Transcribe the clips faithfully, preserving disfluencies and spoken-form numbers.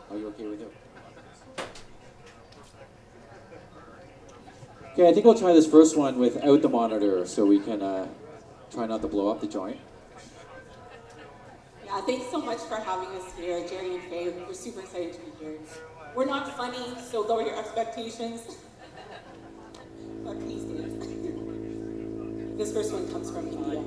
Are you okay with it? Okay, I think we'll try this first one without the monitor so we can uh, try not to blow up the joint. Yeah, thanks so much for having us here, Jerry and Faye. We're super excited to be here. We're not funny, so lower your expectations. But please dance. This first one comes from India.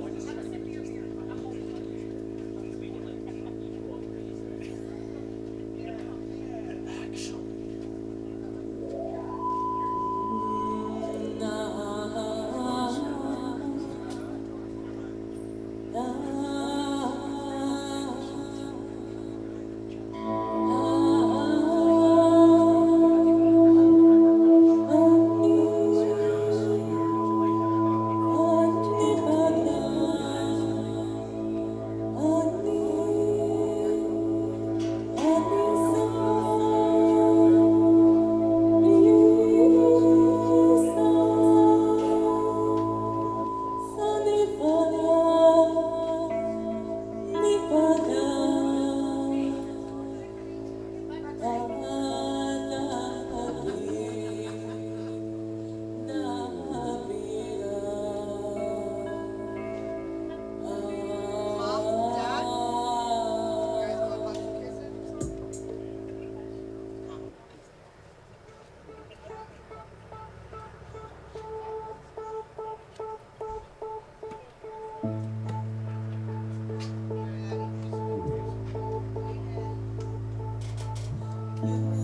You